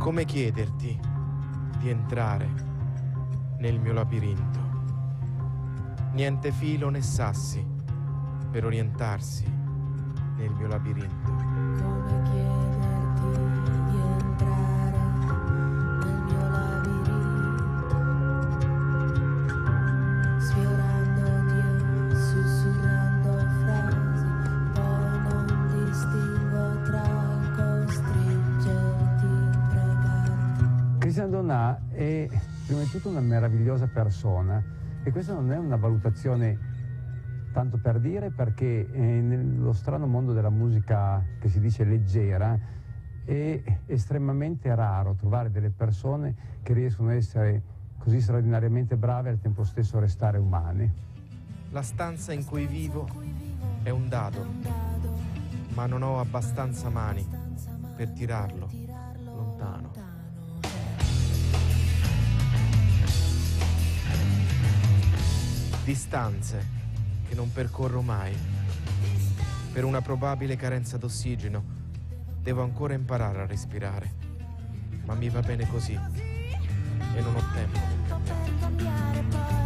Come chiederti di entrare nel mio labirinto? Niente filo né sassi per orientarsi nel mio labirinto. Come chiederti di entrare nel mio labirinto, sfiorando Dio, sussurrando frasi, poi non distingo tra costringerti e pregarti. Christian Donat è prima di tutto una meravigliosa persona e questa non è una valutazione tanto per dire, perché nello strano mondo della musica che si dice leggera è estremamente raro trovare delle persone che riescono a essere così straordinariamente brave e al tempo stesso restare umane. La stanza in cui vivo è un dado, ma non ho abbastanza mani per tirarlo lontano. Distanze che non percorro mai. Per una probabile carenza d'ossigeno devo ancora imparare a respirare, ma mi va bene così e non ho tempo per cambiare.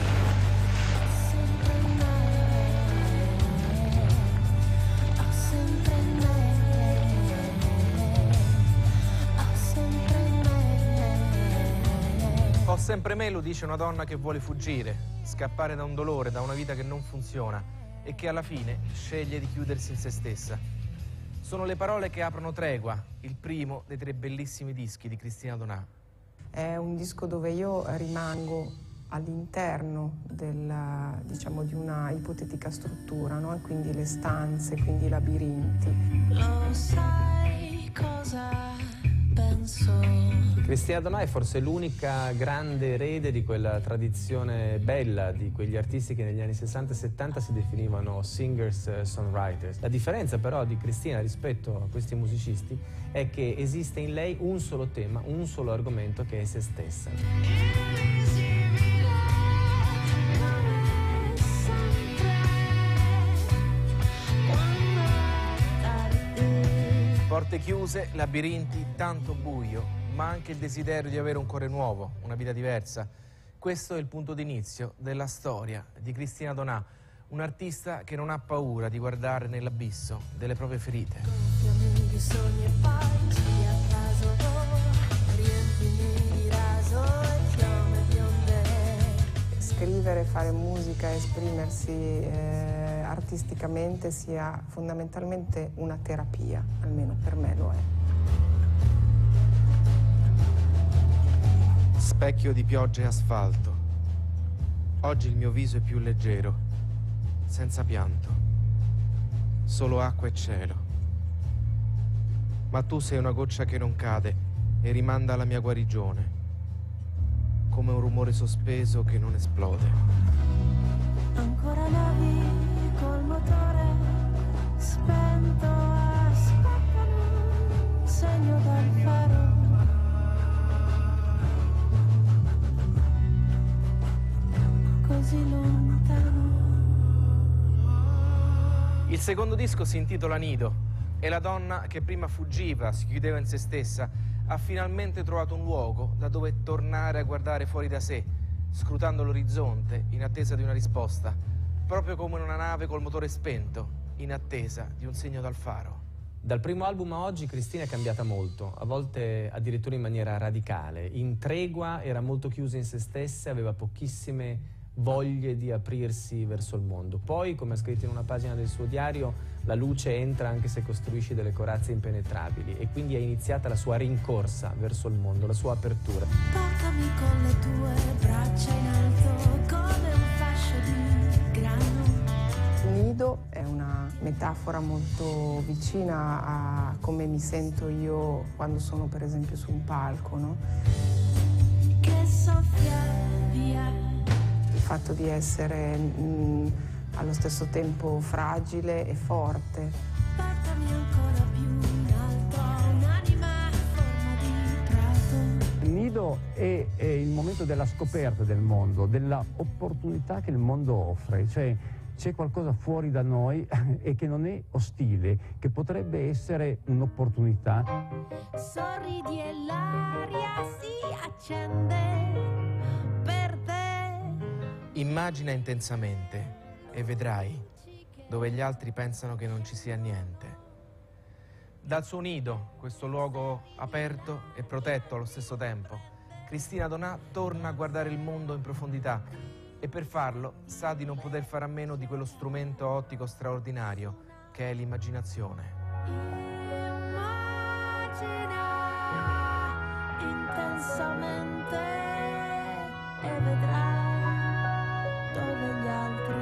Ho sempre me, lo dice una donna che vuole fuggire, scappare da un dolore, da una vita che non funziona e che alla fine sceglie di chiudersi in se stessa. Sono le parole che aprono Tregua, il primo dei 3 bellissimi dischi di Christina Donat. È un disco dove io rimango all'interno diciamo, di una ipotetica struttura, no? E quindi le stanze, quindi i labirinti. Lo sai cosa penso? Christina Donat è forse l'unica grande erede di quella tradizione bella di quegli artisti che negli anni 60 e 70 si definivano singers-songwriters. La differenza però di Christina rispetto a questi musicisti è che esiste in lei un solo tema, un solo argomento, che è se stessa. Porte chiuse, labirinti, tanto buio, ma anche il desiderio di avere un cuore nuovo, una vita diversa. Questo è il punto d'inizio della storia di Christina Donat, un'artista che non ha paura di guardare nell'abisso delle proprie ferite. Scrivere, fare musica, esprimersi artisticamente sia fondamentalmente una terapia, almeno per me lo è. Specchio di pioggia e asfalto. Oggi il mio viso è più leggero, senza pianto, solo acqua e cielo. Ma tu sei una goccia che non cade e rimanda alla mia guarigione, come un rumore sospeso che non esplode. Ancora navi col motore spento, aspettano un segno dal faro. Così lontano. Il secondo disco si intitola Nido e la donna che prima fuggiva, si chiudeva in se stessa, ha finalmente trovato un luogo da dove tornare a guardare fuori da sé, scrutando l'orizzonte in attesa di una risposta, proprio come una nave col motore spento, in attesa di un segno dal faro. Dal primo album a oggi Christina è cambiata molto, a volte addirittura in maniera radicale. In Tregua era molto chiusa in se stessa, aveva pochissime voglie di aprirsi verso il mondo. Poi, come ha scritto in una pagina del suo diario, la luce entra anche se costruisci delle corazze impenetrabili, e quindi è iniziata la sua rincorsa verso il mondo, la sua apertura. Portami con le tue braccia in alto come un fascio di grano. Nido è una metafora molto vicina a come mi sento io quando sono per esempio su un palco, no? Che soffia via. Il fatto di essere allo stesso tempo fragile e forte. Portami ancora più in alto, un'anima a forma di prato. Il nido è il momento della scoperta del mondo, della opportunità che il mondo offre, cioè c'è qualcosa fuori da noi e che non è ostile, che potrebbe essere un'opportunità. Sorridi e là. accende per te. Immagina intensamente e vedrai dove gli altri pensano che non ci sia niente. Dal suo nido, questo luogo aperto e protetto allo stesso tempo, Cristina Donà torna a guardare il mondo in profondità e per farlo sa di non poter fare a meno di quello strumento ottico straordinario che è l'immaginazione. Immagina intensamente e vedrai dove gli altri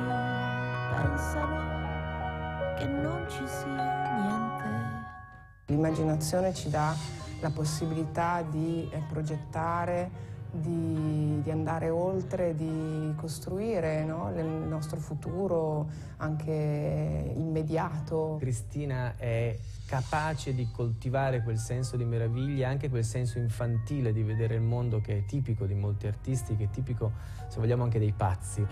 pensano che non ci sia niente. L'immaginazione ci dà la possibilità di progettare, di andare oltre, di costruire, no? Il nostro futuro anche immediato. Cristina è capace di coltivare quel senso di meraviglia, anche quel senso infantile di vedere il mondo che è tipico di molti artisti, che è tipico, se vogliamo, anche dei pazzi.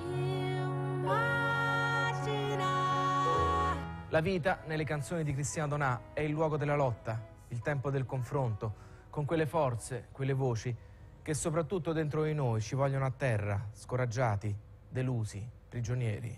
La vita nelle canzoni di Cristina Donà è il luogo della lotta, il tempo del confronto, con quelle forze, quelle voci che soprattutto dentro di noi ci vogliono a terra, scoraggiati, delusi, prigionieri.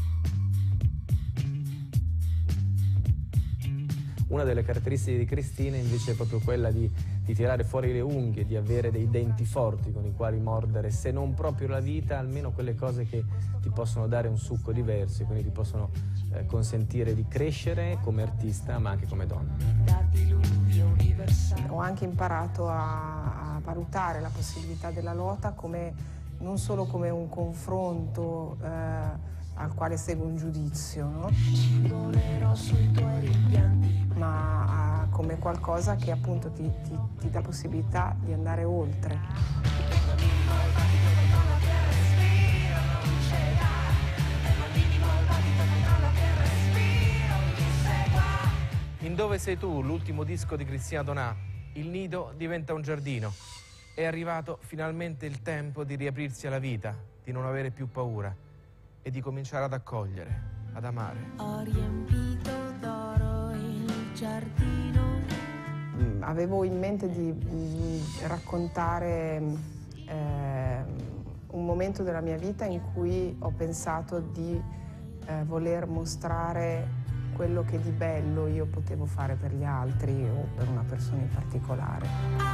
Una delle caratteristiche di Cristina invece è proprio quella di tirare fuori le unghie, di avere dei denti forti con i quali mordere, se non proprio la vita, almeno quelle cose che ti possono dare un succo diverso, quindi ti possono consentire di crescere come artista ma anche come donna. Ho anche imparato a valutare la possibilità della lotta come, non solo come un confronto al quale segue un giudizio, no? Ma come qualcosa che appunto ti dà possibilità di andare oltre. In Dove sei tu, l'ultimo disco di Cristina Donà, il nido diventa un giardino. È arrivato finalmente il tempo di riaprirsi alla vita, di non avere più paura e di cominciare ad accogliere, ad amare. Ho riempito d'oro il giardino. Avevo in mente di raccontare un momento della mia vita in cui ho pensato di voler mostrare quello che di bello io potevo fare per gli altri o per una persona in particolare.